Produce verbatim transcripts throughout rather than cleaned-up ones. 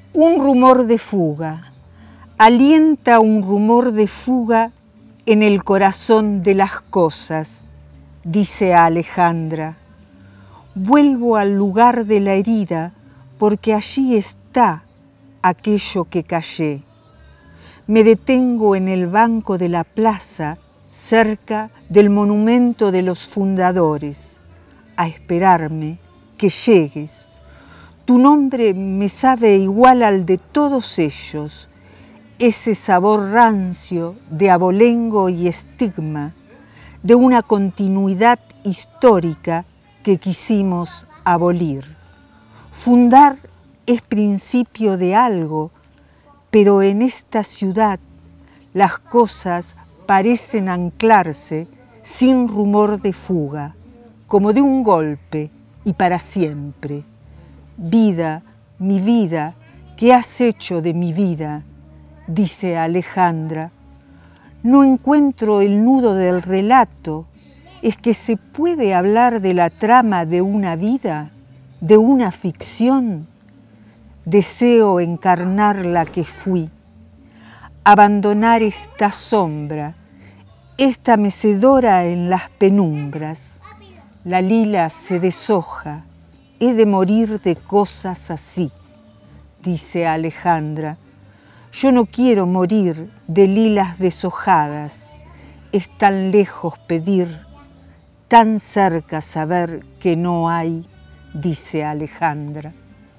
Un rumor de fuga, alienta un rumor de fuga en el corazón de las cosas, dice a Alejandra. Vuelvo al lugar de la herida porque allí está aquello que callé. Me detengo en el banco de la plaza cerca del monumento de los fundadores, a esperarme que llegues. Tu nombre me sabe igual al de todos ellos, ese sabor rancio de abolengo y estigma, de una continuidad histórica que quisimos abolir. Fundar es principio de algo, pero en esta ciudad las cosas parecen anclarse sin rumor de fuga, como de un golpe y para siempre. Vida, mi vida, ¿qué has hecho de mi vida?, dice Alejandra. No encuentro el nudo del relato. ¿Es que se puede hablar de la trama de una vida, de una ficción? Deseo encarnar la que fui, abandonar esta sombra, esta mecedora en las penumbras. La lila se deshoja, he de morir de cosas así, dice Alejandra. Yo no quiero morir de lilas deshojadas, es tan lejos pedir, tan cerca saber que no hay, dice Alejandra.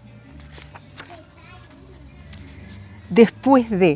Después de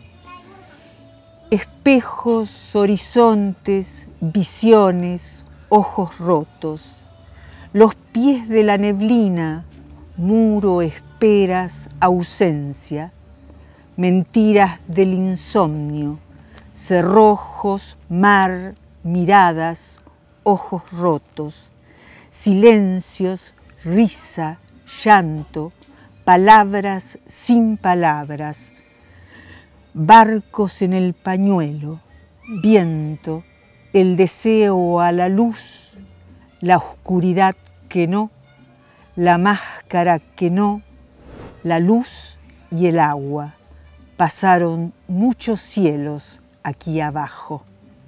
espejos, horizontes, visiones, ojos rotos, los pies de la neblina, muro, esperas, ausencia, mentiras del insomnio, cerrojos, mar, miradas, ojos rotos, silencios, risa, llanto, palabras sin palabras, barcos en el pañuelo, viento, el deseo a la luz, la oscuridad que no, la máscara que no, la luz y el agua. Pasaron muchos cielos aquí abajo.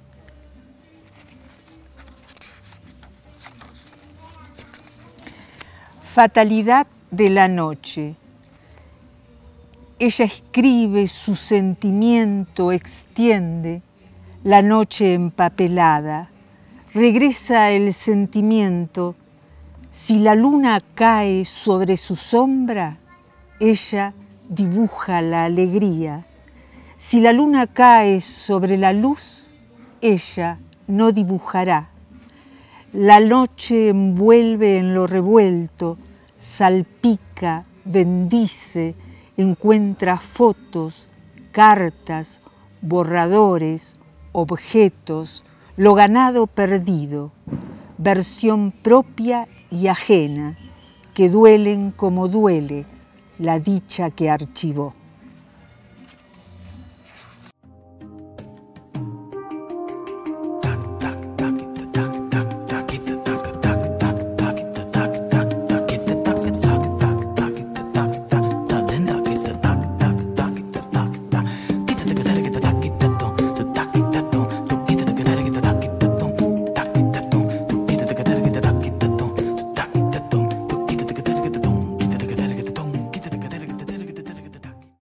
Fatalidad de la noche. Ella escribe, su sentimiento extiende, la noche empapelada. Regresa el sentimiento. Si la luna cae sobre su sombra, ella dibuja la alegría. Si la luna cae sobre la luz, ella no dibujará. La noche envuelve en lo revuelto, salpica, bendice, encuentra fotos, cartas, borradores, objetos, lo ganado perdido, versión propia y ajena, que duelen como duele la dicha que archivó.